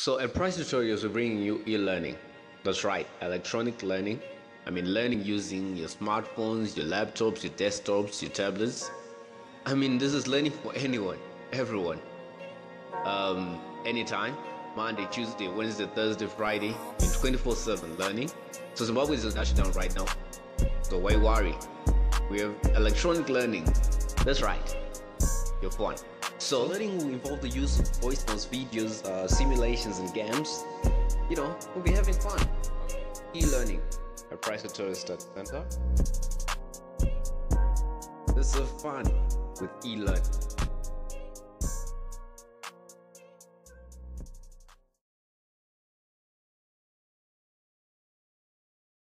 So at Price Tutorials, we're bringing you e-learning. That's right, electronic learning. I mean, learning using your smartphones, your laptops, your desktops, your tablets. I mean, this is learning for anyone, everyone. Anytime, Monday, Tuesday, Wednesday, Thursday, Friday, 24/7 learning. So Zimbabwe is in touchdown right now. So why worry? We have electronic learning. That's right, you're fun. So learning will involve the use of voice notes, videos, simulations, and games. You know, we'll be having fun. E-learning at PryceTutorials.center. This is fun with e-learning.